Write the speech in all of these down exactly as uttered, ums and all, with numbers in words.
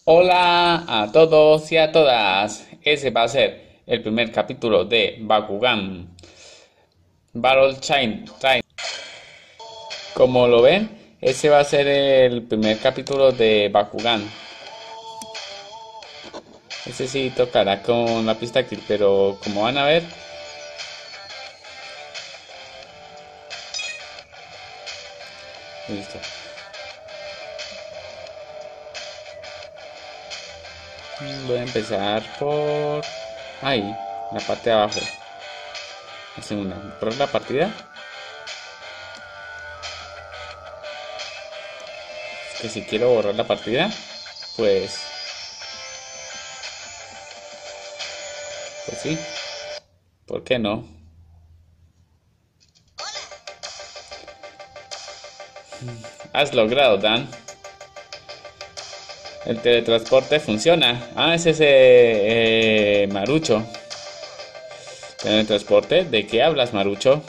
Hola a todos y a todas. Ese va a ser el primer capítulo de Bakugan Battle Chain. Train. Como lo ven, ese va a ser el primer capítulo de Bakugan. Ese sí tocará con la pista táctil, pero como van a ver, listo. Voy a empezar por ahí, la parte de abajo. La segunda, por la partida. Que si quiero borrar la partida, pues, pues sí, ¿por qué no? Has logrado, Dan. El teletransporte funciona. Ah, es ese eh, Marucho. ¿Teletransporte? ¿De qué hablas, Marucho?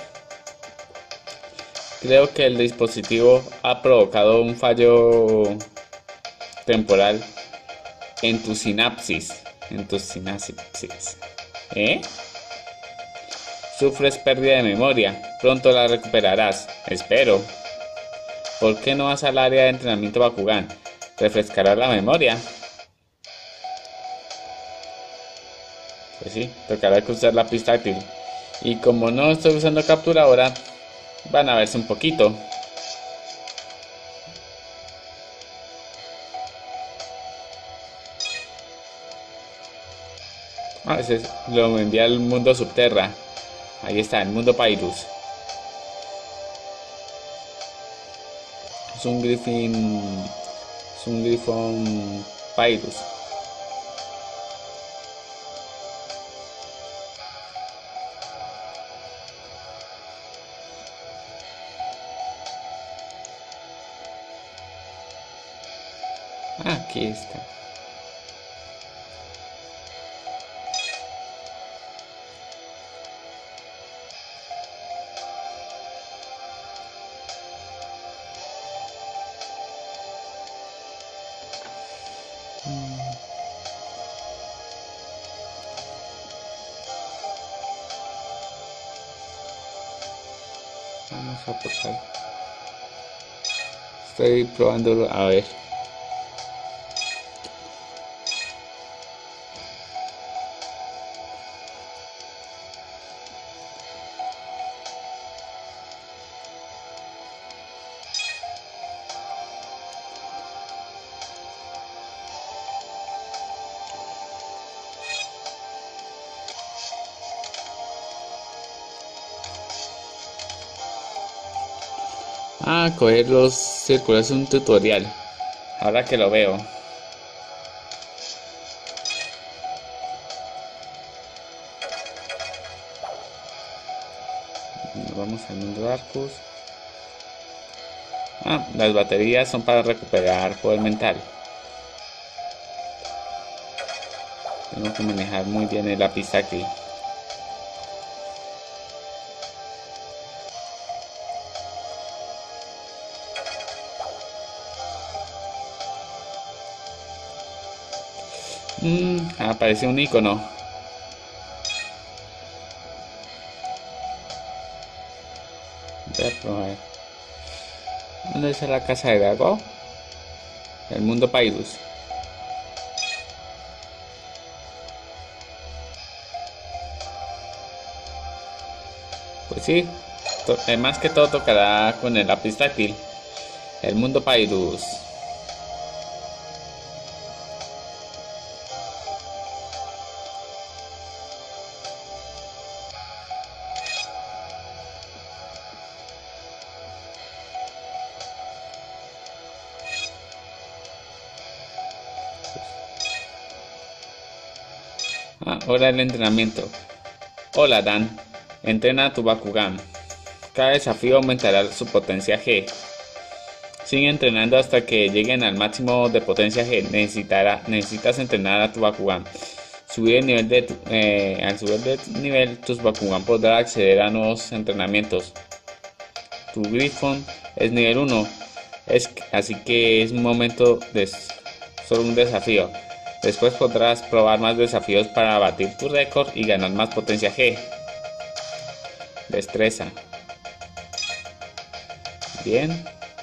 Creo que el dispositivo ha provocado un fallo temporal en tu sinapsis. En tus sinapsis. ¿Eh? Sufres pérdida de memoria. Pronto la recuperarás. Espero. ¿Por qué no vas al área de entrenamiento Bakugan? Refrescará la memoria. Pues sí, tocará usar la pista táctil. Y como no estoy usando captura ahora, van a verse un poquito. Ah, ese es, lo envía al mundo subterra. Ahí está, el mundo Pyrus. Es un Griffin. Es un Griffon Pyrus. Ah, aquí está. Vamos a pasar. Estoy probando a ver. Ah, coger los círculos es un tutorial. Ahora que lo veo. Vamos al mundo de Arcus. Ah, las baterías son para recuperar poder mental. Tengo que manejar muy bien la pista aquí. Mmm, apareció un icono. Voy a probar. ¿Dónde está la casa de Dago? El mundo Pyrus. Pues sí, más que todo tocará con el lápiz táctil. El mundo Pyrus. Ah, hora del entrenamiento. Hola, Dan. Entrena a tu Bakugan. Cada desafío aumentará su potencia G. Sigue entrenando hasta que lleguen al máximo de potencia G. Necesitará, necesitas entrenar a tu Bakugan. Subir el nivel de tu, eh, al subir de nivel, tus Bakugan podrán acceder a nuevos entrenamientos. Tu Griffon es nivel uno. Es, así que es un momento de solo un desafío. Después podrás probar más desafíos para batir tu récord y ganar más potencia G. Destreza. Bien.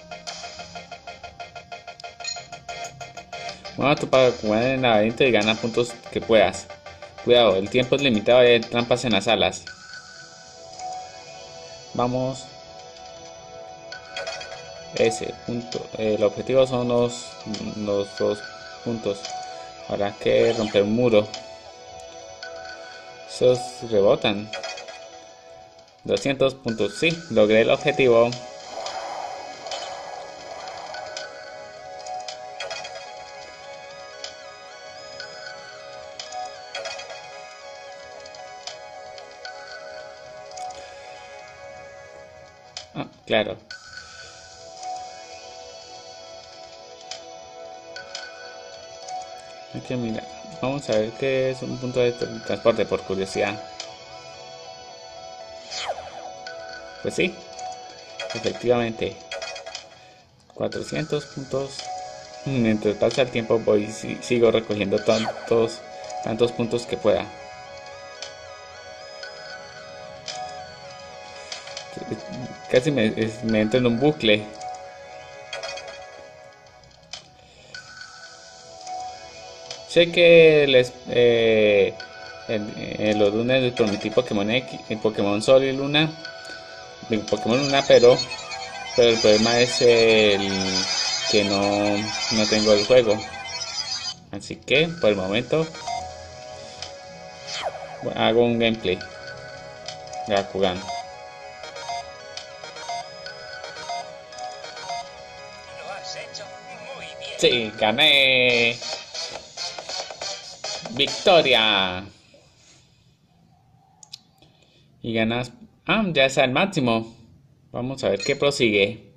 Mueva tu Bakugan en el laberinto y gana puntos que puedas. Cuidado, el tiempo es limitado y hay trampas en las alas. Vamos. Ese punto. El objetivo son los, los dos puntos. Habrá que romper un muro. Esos rebotan. doscientos puntos. Sí, logré el objetivo. Ah, claro. Aquí, mira, vamos a ver qué es un punto de transporte por curiosidad. Pues sí, efectivamente. cuatrocientos puntos. Mientras pasa el tiempo voy sigo recogiendo tantos, tantos puntos que pueda. Casi me, me entro en un bucle. Sé que les eh, en, en los lunes les prometí Pokémon X, en Pokémon Sol y Luna, en Pokémon Luna, pero pero el problema es el que no, no tengo el juego. Así que por el momento hago un gameplay de Bakugan. Sí, gané. Victoria. Y ganas. Ah, ya está el máximo. Vamos a ver qué prosigue.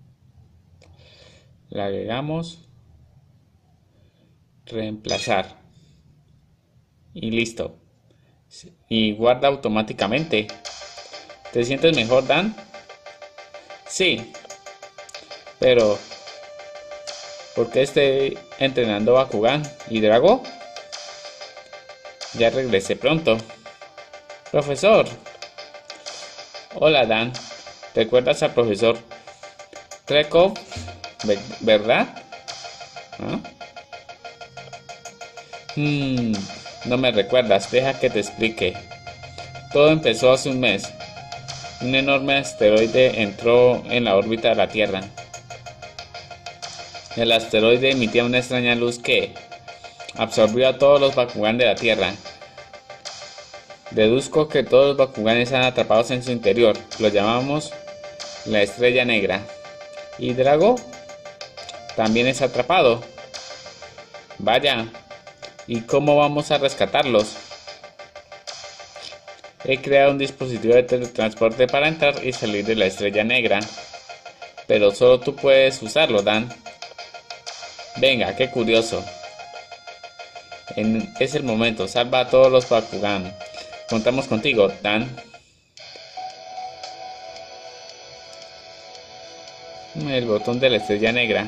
Le agregamos. Reemplazar. Y listo. Y guarda automáticamente. ¿Te sientes mejor, Dan? Sí. Pero ¿por qué estoy entrenando Bakugan y Drago? Ya regresé pronto. Profesor. Hola, Dan. ¿Recuerdas al profesor Trekov, verdad? ¿Ah? Hmm, no me recuerdas, deja que te explique. Todo empezó hace un mes. Un enorme asteroide entró en la órbita de la Tierra. El asteroide emitía una extraña luz que absorbió a todos los Bakugan de la Tierra. Deduzco que todos los Bakugan están atrapados en su interior. Lo llamamos la estrella negra. ¿Y Drago? También es atrapado. Vaya, ¿y cómo vamos a rescatarlos? He creado un dispositivo de teletransporte para entrar y salir de la estrella negra. Pero solo tú puedes usarlo, Dan. Venga, qué curioso. En, es el momento, salva a todos los Bakugan. Contamos contigo, Dan. El botón de la estrella negra.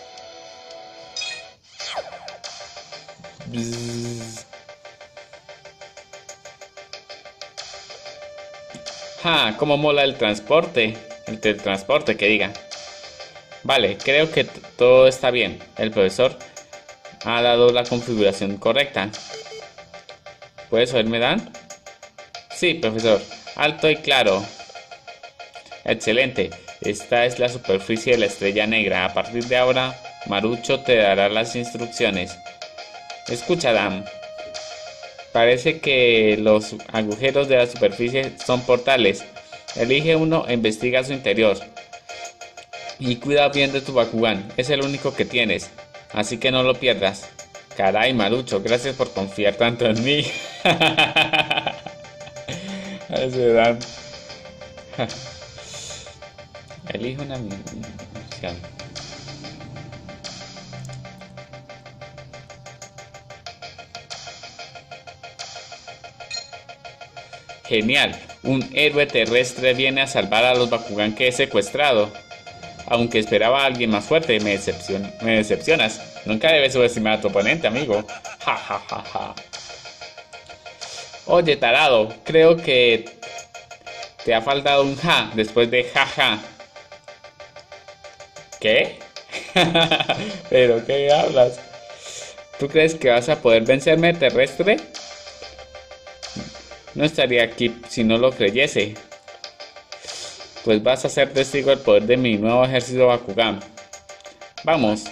Bzz. Ja, cómo mola el transporte. El teletransporte, que diga. Vale, creo que todo está bien. El profesor ha dado la configuración correcta. ¿Puedes oírme, Dan? Sí, profesor. Alto y claro. Excelente. Esta es la superficie de la estrella negra. A partir de ahora, Marucho te dará las instrucciones. Escucha, Dan. Parece que los agujeros de la superficie son portales. Elige uno e investiga su interior. Y cuida bien de tu Bakugan. Es el único que tienes. Así que no lo pierdas. Caray, Marucho, gracias por confiar tanto en mí. Ese Dan. Elige una misión. Genial. Un héroe terrestre viene a salvar a los Bakugan que he secuestrado. Aunque esperaba a alguien más fuerte, me, decepcion- me decepcionas. Nunca debes subestimar a tu oponente, amigo. Ja, ja, ja, ja. Oye, tarado, creo que te ha faltado un ja después de ja, ja. ¿Qué? ¿Pero qué hablas? ¿Tú crees que vas a poder vencerme, terrestre? No estaría aquí si no lo creyese. Pues vas a ser testigo del poder de mi nuevo ejército Bakugan. Vamos.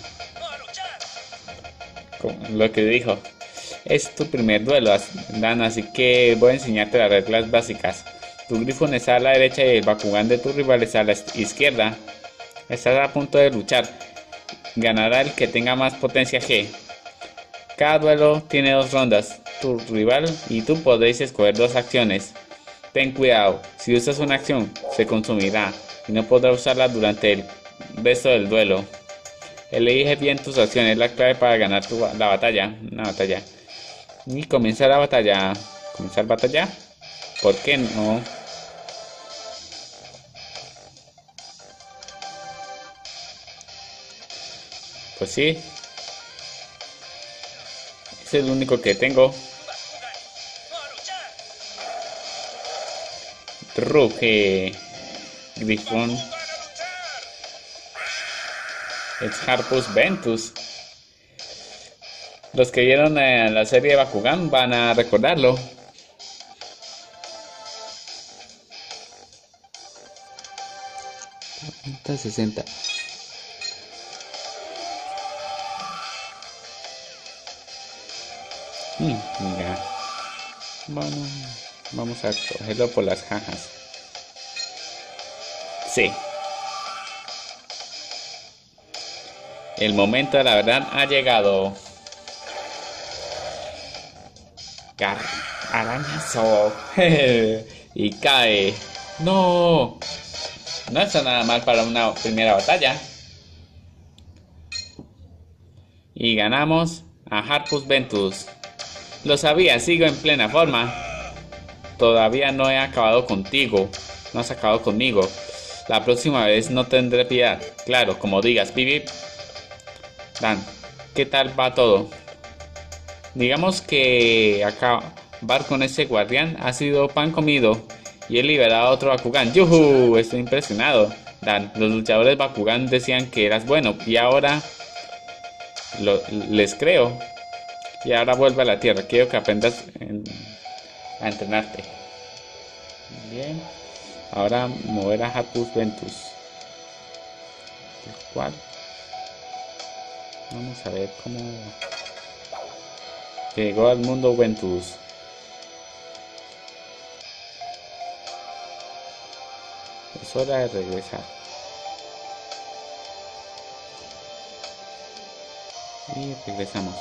Con lo que dijo. Es tu primer duelo, Dan, así que voy a enseñarte las reglas básicas. Tu Grifón está a la derecha y el Bakugan de tu rival está a la izquierda. Estás a punto de luchar. Ganará el que tenga más potencia G. Cada duelo tiene dos rondas. Tu rival y tú podréis escoger dos acciones. Ten cuidado, si usas una acción, se consumirá y no podrás usarla durante el resto del duelo. Elige bien tus acciones, es la clave para ganar tu, la batalla. Una batalla. Y comienza la batalla. ¿Comenzar batalla? ¿Por qué no? Pues sí. Es el único que tengo. Ruge. Grifón. Es Harpus Ventus. Los que vieron eh, la serie de Bakugan van a recordarlo. sesenta. Hmm, mira. Bueno, vamos a cogerlo por las jajas. Sí. El momento de la verdad ha llegado. Gar arañazo. Y cae. No. No está nada mal para una primera batalla. Y ganamos a Harpus Ventus. Lo sabía, sigo en plena forma. Todavía no he acabado contigo. No has acabado conmigo. La próxima vez no tendré piedad. Claro, como digas, Bibi. Dan, ¿qué tal va todo? Digamos que acabar con ese guardián ha sido pan comido y he liberado a otro Bakugan. ¡Yuhu! Estoy impresionado. Dan, los luchadores Bakugan decían que eras bueno y ahora lo, les creo. Y ahora vuelve a la tierra. Quiero que aprendas en, a entrenarte. Bien. Ahora mover a Harpus Ventus. ¿El cual? Vamos a ver cómo llegó al mundo Ventus. Es hora de regresar. Y regresamos.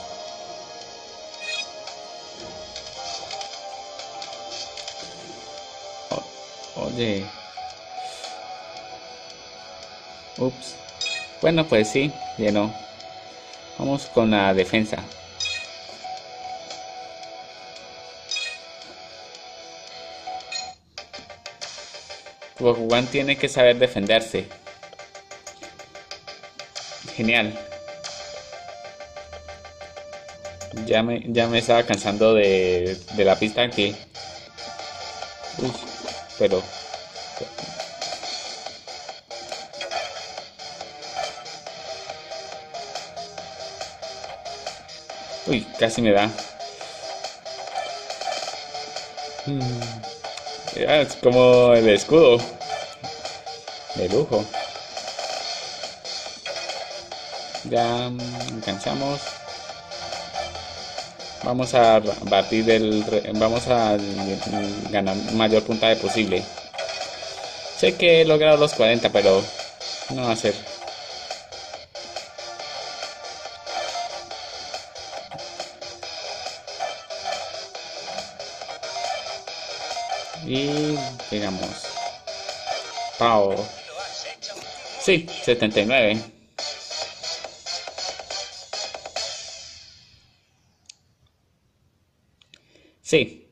O oye. Ups. Bueno, pues sí, llenó. Vamos con la defensa. Bakugan tiene que saber defenderse. Genial. Ya me, ya me estaba cansando de, de la pista aquí. Uy, pero... Uy, casi me da. Hmm. Es como el escudo. De lujo. Ya alcanzamos. Vamos a batir el... Vamos a ganar mayor puntaje posible. Sé que he logrado los cuarenta, pero no va a ser. Y digamos Pau. Sí, setenta y nueve. Sí,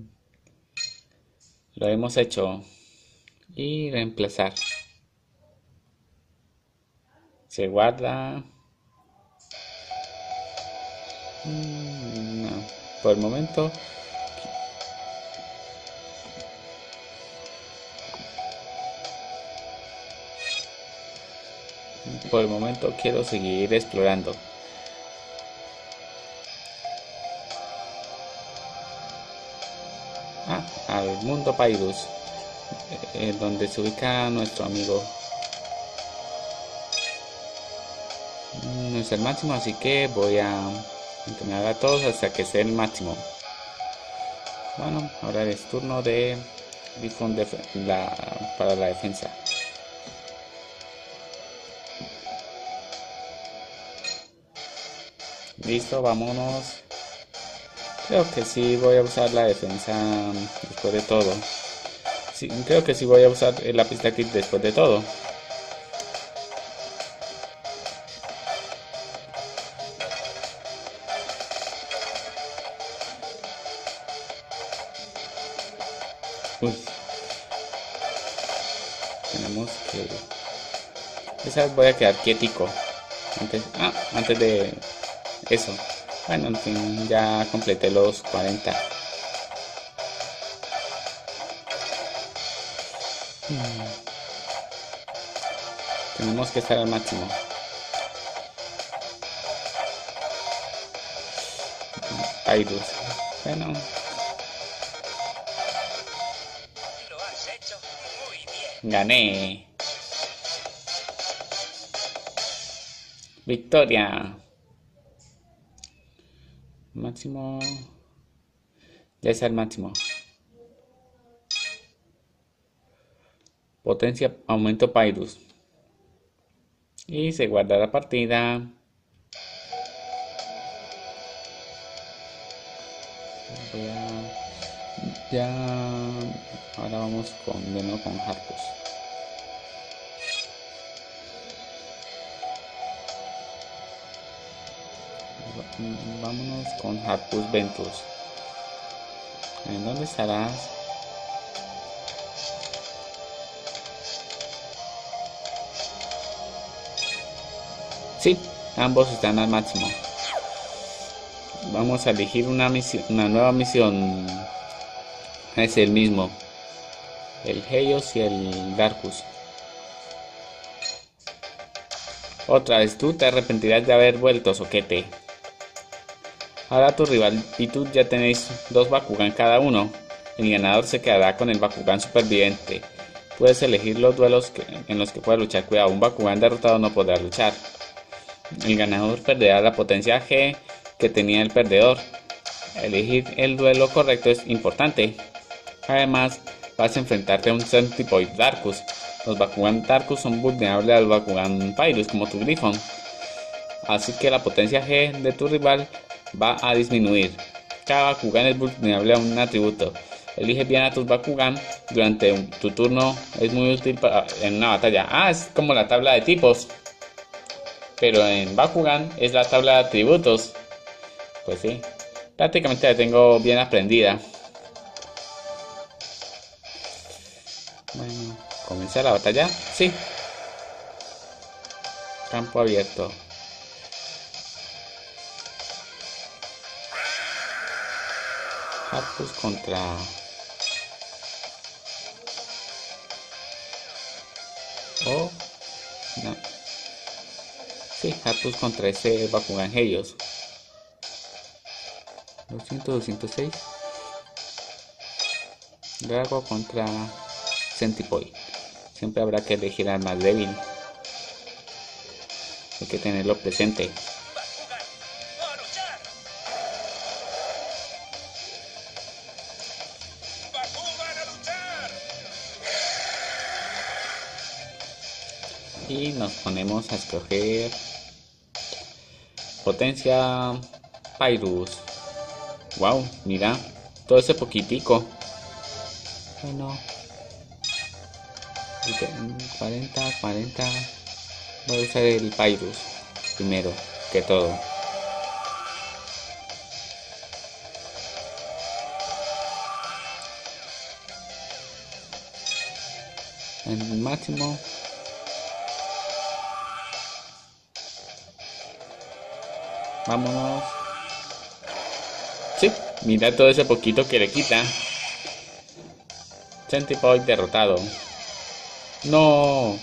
lo hemos hecho. Y reemplazar. Se guarda. Mm, no, por el momento. Por el momento quiero seguir explorando. Ah, al mundo Pyrus, eh, donde se ubica nuestro amigo. No es el máximo, así que voy a entrenar a todos hasta que sea el máximo. Bueno, ahora es turno de Grifón la, para la defensa. Listo, vámonos. Creo que sí voy a usar la defensa después de todo. Sí, creo que sí voy a usar la pista kit después de todo. Uy. Tenemos que... Esa vez voy a quedar quietico. Antes, ah, antes de eso. Bueno, en fin, ya completé los cuarenta. Hmm. Tenemos que estar al máximo. Pyrus. Bueno. Lo has hecho muy bien. Gané. Victoria. Máximo. Ya es el máximo. Potencia aumento Pyrus. Y se guarda la partida. Ya. Ahora vamos con de nuevo con Harpus. Vámonos con Harpus Ventus. ¿En dónde estarás? Sí, ambos están al máximo. Vamos a elegir una misión, una nueva misión. Es el mismo. El Heios y el Darkus. Otra vez tú te arrepentirás de haber vuelto, soquete. Ahora tu rival y tú ya tenéis dos Bakugan cada uno. El ganador se quedará con el Bakugan superviviente. Puedes elegir los duelos que, en los que puedas luchar. Cuidado, un Bakugan derrotado no podrá luchar. El ganador perderá la potencia G que tenía el perdedor. Elegir el duelo correcto es importante. Además, vas a enfrentarte a un Centipoid Darkus. Los Bakugan Darkus son vulnerables al Bakugan Pyrus como tu Grifón. Así que la potencia G de tu rival va a disminuir. Cada Bakugan es vulnerable a un atributo. Elige bien a tus Bakugan durante un, tu turno. Es muy útil para, en una batalla. Ah, es como la tabla de tipos. Pero en Bakugan es la tabla de atributos. Pues sí, prácticamente la tengo bien aprendida. Bueno, ¿comenzar la batalla? Sí. Campo abierto. Harpus contra... Oh, no. Sí, Harpus contra ese Bakugan Heios. doscientos, doscientos seis. Drago contra Centipoid. Siempre habrá que elegir al más débil. Hay que tenerlo presente. Y nos ponemos a escoger potencia Pyrus. Wow, mira, todo ese poquitico. Bueno, cuarenta, cuarenta. Voy a usar el Pyrus primero que todo. En el máximo. Vámonos. Mira todo ese poquito que le quita. Centipoid derrotado. No.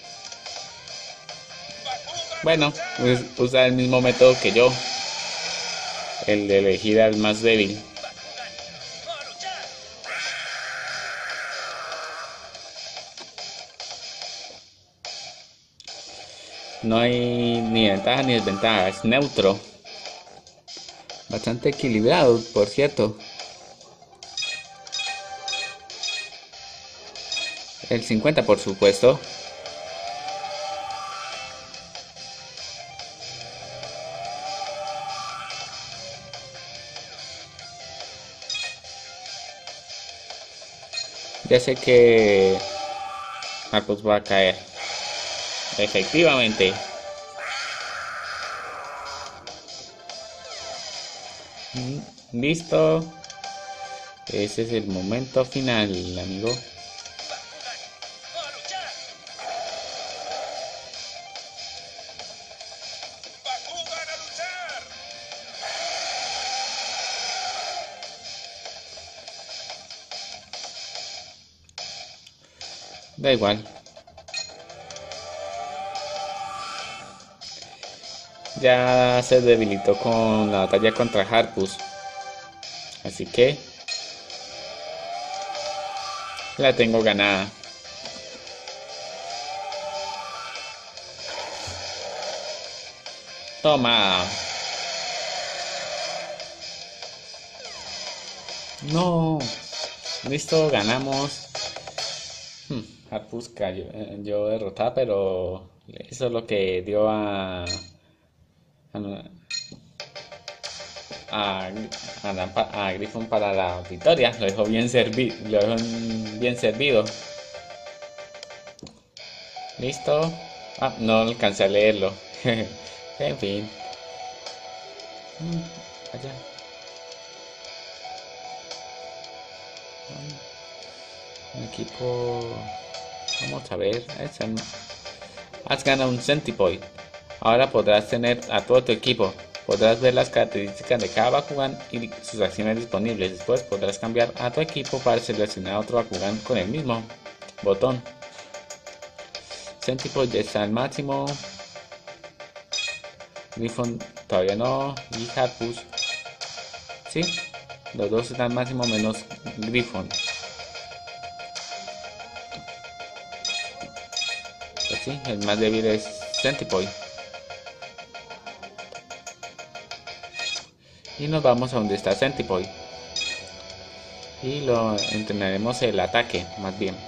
Bueno, pues usa el mismo método que yo. El de elegir al más débil. No hay ni ventaja ni desventaja, es neutro. Bastante equilibrado, por cierto. El cincuenta, por supuesto. Ya sé que Marcos va a caer. Efectivamente. Listo. Ese es el momento final, amigo. Da igual. Ya se debilitó con la batalla contra Harpus. Así que la tengo ganada. Toma. No. Listo, ganamos. Hmm, Harpus cayó. eh, Yo derrotada, pero eso es lo que dio a... A, a, a, la- a Griffon para la victoria. Lo dejó bien servido. Lo dejó bien servido. Listo. Ah, no alcancé a leerlo. En fin. Mm, allá. Un equipo. Vamos a ver. Es el- Has ganado un Centipoid. Ahora podrás tener a todo tu equipo. Podrás ver las características de cada Bakugan y sus acciones disponibles. Después podrás cambiar a tu equipo para seleccionar a otro Bakugan con el mismo botón. Centipoid ya está al máximo. Griffon todavía no. Y Harpus. Sí, los dos están al máximo menos Griffon. Pues sí, el más débil es Centipoid. Y nos vamos a donde está Centipoid. Y lo entrenaremos el ataque, más bien.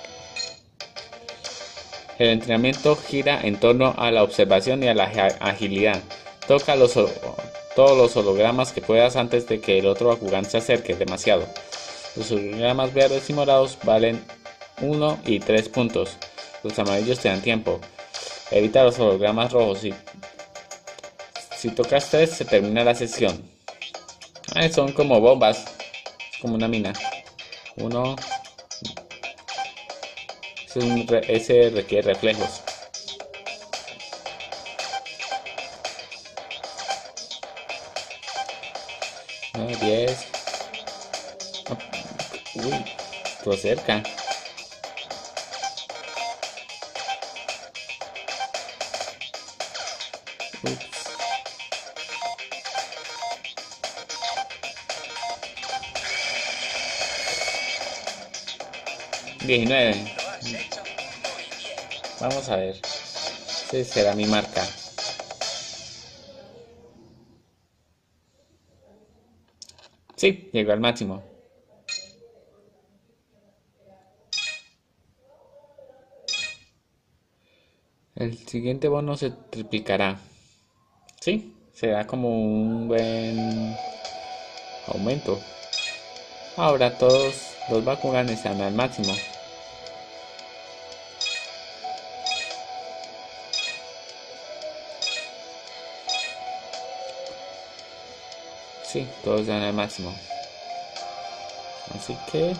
El entrenamiento gira en torno a la observación y a la agilidad. Toca los, todos los hologramas que puedas antes de que el otro Bakugan se acerque demasiado. Los hologramas verdes y morados valen uno y tres puntos. Los amarillos te dan tiempo. Evita los hologramas rojos. Y si tocas tres, se termina la sesión. Ah, son como bombas. Es como una mina. Uno. Ese, es un re- ese requiere reflejos. nueve, diez. Uy, todo cerca. Ups. diecinueve. Lo has hecho muy bien. Vamos a ver. Ese será mi marca. Sí, llegó al máximo. El siguiente bono se triplicará. Sí, será como un buen aumento. Ahora todos los Bakugan están al máximo. Sí, todos están al máximo. Así que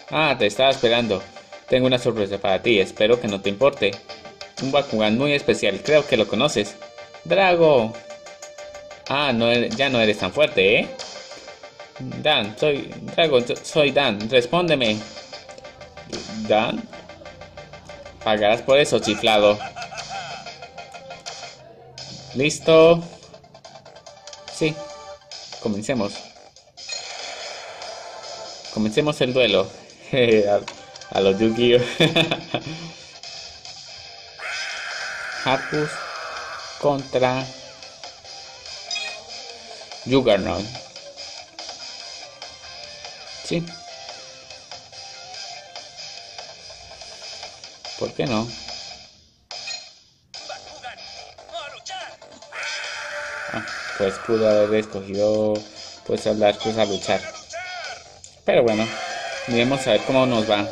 Ah, te estaba esperando. Tengo una sorpresa para ti, espero que no te importe. Un Bakugan muy especial, creo que lo conoces. ¡Drago! Ah, no eres- ya no eres tan fuerte, ¿eh? Dan, soy... Drago, yo- soy Dan, respóndeme. ¿Dan? Pagarás por eso, chiflado. ¿Listo? Sí, comencemos. Comencemos el duelo. a, a los Yu-Gi-Oh! Harpus contra Juggernaut. Sí. ¿Por qué no? Bakugan, a luchar. Ah, pues pudo haber escogido pues al Darkus a luchar. A luchar. Pero bueno, miremos a ver cómo nos va.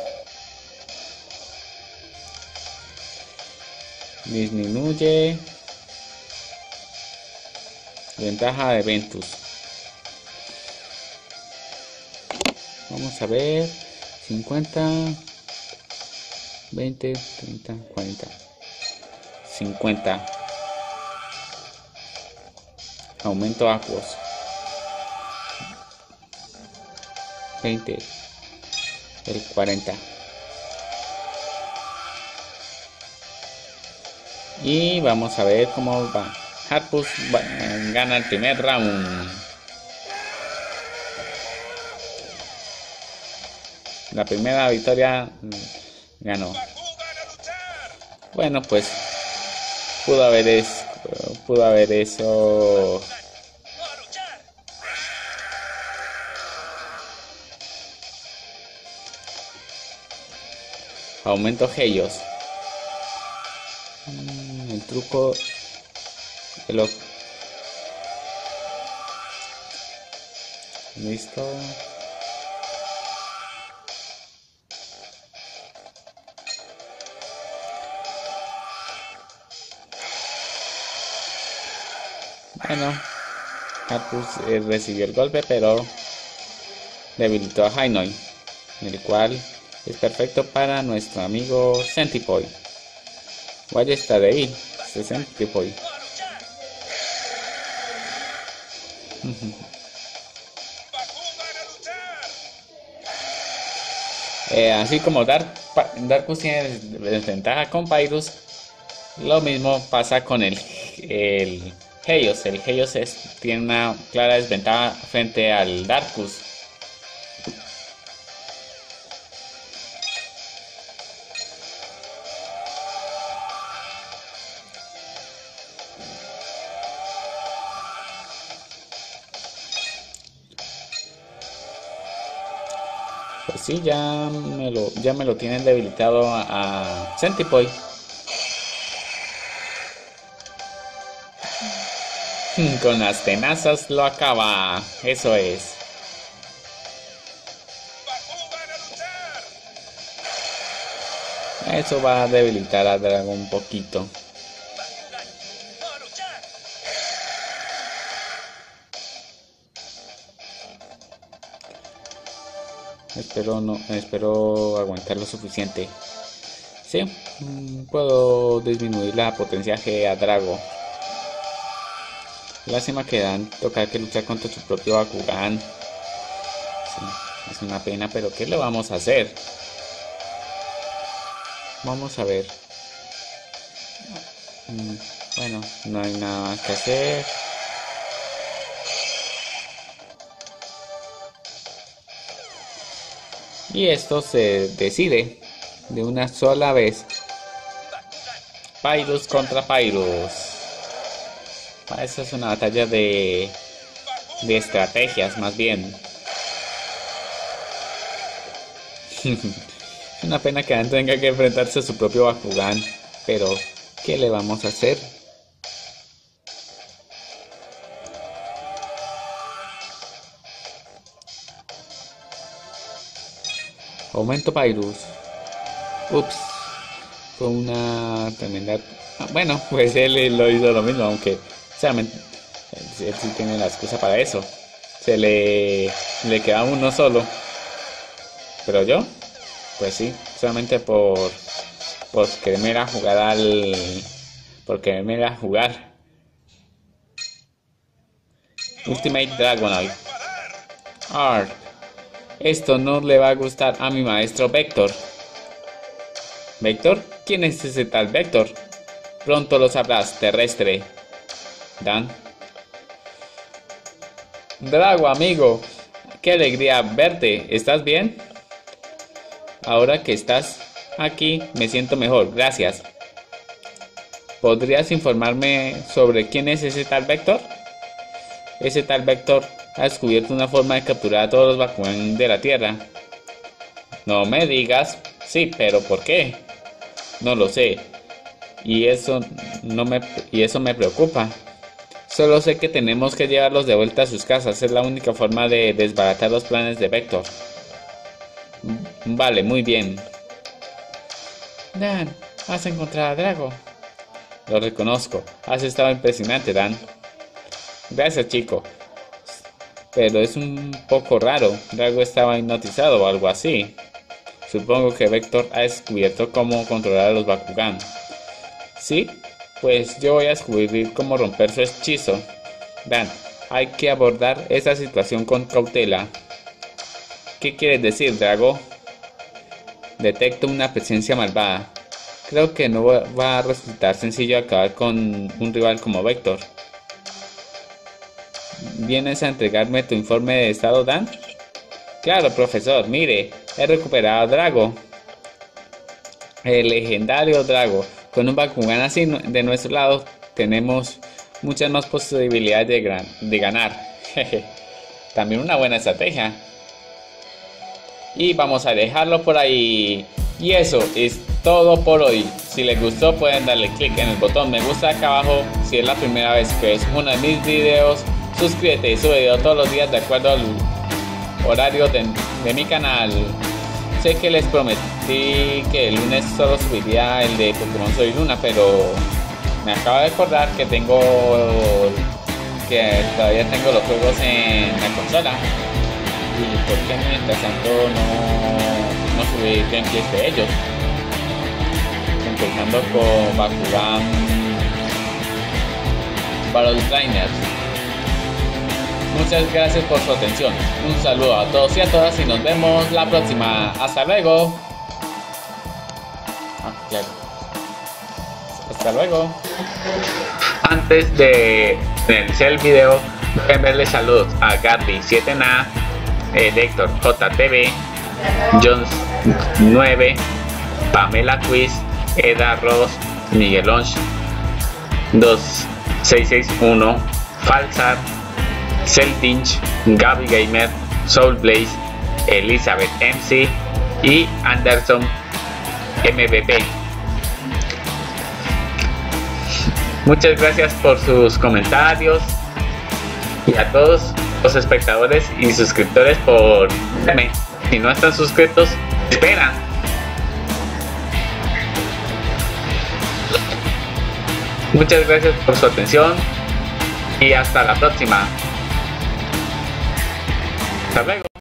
Disminuye ventaja de Ventus. Vamos a ver. cincuenta, veinte, treinta, cuarenta, cincuenta. Aumento Aquos. veinte. El cuarenta. Y vamos a ver cómo va. Harpus va- gana el primer round. La primera victoria mm, ganó. Bakugan a luchar. Bueno, pues pudo haber es, pudo haber eso. A luchar. Aumento Helios. Mm, El truco de lo... Listo. Bueno, Harpus eh, recibió el golpe, pero debilitó a Hainoi, el cual es perfecto para nuestro amigo Centipoid. Vaya está de ahí, ese Centipoid. A luchar. Bakugan a luchar. Eh, así como Dark, Pa- Darkus tiene des- desventaja con Pyrus, lo mismo pasa con el, el Helios. El Helios es- tiene una clara desventaja frente al Darkus. Pues sí, ya me lo, ya me lo tienen debilitado a, a Centipoid. Con las tenazas lo acaba. Eso es. Bakugan a luchar. Eso va a debilitar a Dragon un poquito. Bakugan a luchar. Espero no, espero aguantar lo suficiente. Sí, mm, puedo disminuir la potencia G a Drago. Lástima que Dan tocar que luchar contra su propio Bakugan. Sí, es una pena, pero ¿qué le vamos a hacer? Vamos a ver. Mm, Bueno, no hay nada más que hacer. Y esto se decide de una sola vez. Pyrus contra Pyrus. Ah, esta es una batalla de, de estrategias, más bien. Es una pena que Dan tenga que enfrentarse a su propio Bakugan. Pero, ¿qué le vamos a hacer? Aumento Pyrus. Ups. Fue una tremenda... Ah, bueno, pues él eh, lo hizo lo mismo, aunque... Solamente... Él, él sí tiene la excusa para eso. Se le... Le queda uno solo. Pero yo... Pues sí, solamente por, por quererme ir a jugar al... por quererme ir a jugar. Ultimate Dragonoid. Arr. Esto no le va a gustar a mi maestro Vector. ¿Vector? ¿Quién es ese tal Vector? Pronto lo sabrás, terrestre. Dan. Drago, amigo. Qué alegría verte. ¿Estás bien? Ahora que estás aquí, me siento mejor. Gracias. ¿Podrías informarme sobre quién es ese tal Vector? Ese tal Vector ha descubierto una forma de capturar a todos los Bakugan de la Tierra. No me digas. Sí, pero ¿por qué? No lo sé. Y eso no me y eso me preocupa. Solo sé que tenemos que llevarlos de vuelta a sus casas. Es la única forma de desbaratar los planes de Vector. Vale, muy bien. Dan, ¿has encontrado a Drago? Lo reconozco. Has estado impresionante, Dan. Gracias, chico. Pero es un poco raro. Drago estaba hipnotizado o algo así. Supongo que Vector ha descubierto cómo controlar a los Bakugan. ¿Sí? Pues yo voy a descubrir cómo romper su hechizo. Dan, hay que abordar esa situación con cautela. ¿Qué quieres decir, Drago? Detecto una presencia malvada. Creo que no va a resultar sencillo acabar con un rival como Vector. ¿Vienes a entregarme tu informe de estado, Dan? Claro, profesor, mire, he recuperado a Drago. El legendario Drago. Con un Bakugan así de nuestro lado, tenemos muchas más posibilidades de, gran, de ganar. También una buena estrategia. Y vamos a dejarlo por ahí. Y eso es todo por hoy. Si les gustó pueden darle click en el botón me gusta acá abajo. Si es la primera vez que ves uno de mis videos, suscríbete y sube video todos los días de acuerdo al horario de, de mi canal. Sé que les prometí que el lunes solo subiría el de Pokémon Sol y Luna, pero me acabo de acordar que tengo que todavía tengo los juegos en la consola. Y por qué mientras tanto no, no subí gameplays de ellos. Empezando con Bakugan Battle Trainers. Muchas gracias por su atención. Un saludo a todos y a todas y nos vemos la próxima. Hasta luego. Ah, ya. Hasta luego. Antes de iniciar el video, enviarles saludos a Garby siete Na, eh, Héctor J T V, Jones nueve, Pamela Quiz, Eda Ross, Miguel Onch dos seis seis uno, Falsar, Celtinch, Gaby Gamer, Soul Blaze, Elizabeth M C y Anderson M V P. Muchas gracias por sus comentarios y a todos los espectadores y suscriptores por verme. Si no están suscritos, esperan. Muchas gracias por su atención y hasta la próxima. Hasta luego.